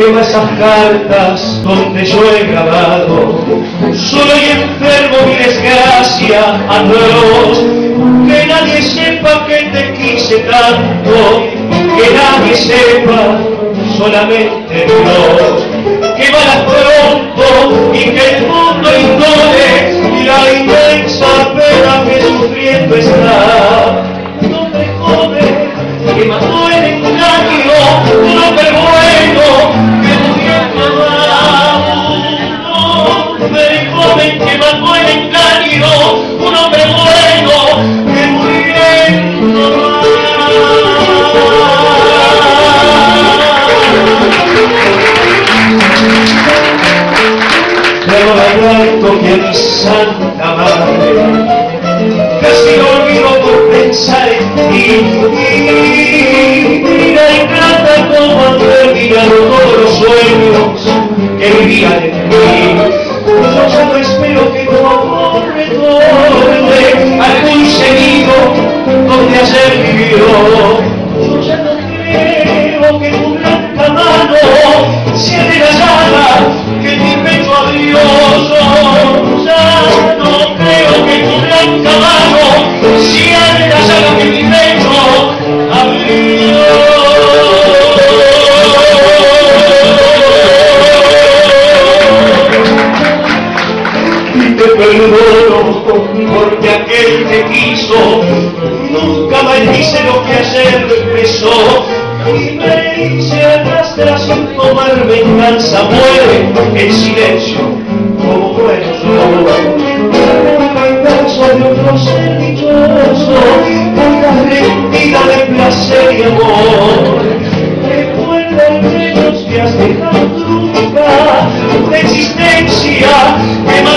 quema esas cartas donde yo he grabado. Solo y enfermo mi desgracia atroz, que nadie sepa que te quise tanto, que nadie sepa, solamente Dios. Que valas pronto y que el mundo ignore la inmensa pena que sufriendo está. No te jode, que mató el engaño, un hombre bueno que murió amado. Un hombre joven que mató el engaño, un hombre bueno que murió amado. Pero la que a mi santa madre casi lo olvido por pensar en ti. Mira ingrata como han terminado todos los sueños que vivían en mí. Yo ya no espero que tu amor retorne al conseguido donde ayer vivió. Yo ya no creo que tu blanca mano sea de la llaga que mi pecho abrió. Yo ya no creo que tu blanca mano sea de la llaga que mi pecho abrió. Y te perdono porque aquel que quiso nunca maldice lo que ayer empezó. Y me hice arrastrar sin tomar venganza, muere en silencio como muero yo. Venganza de otro ser dichoso, una rendida de placer y amor. Recuerda entre ellos que has dejado nunca una existencia que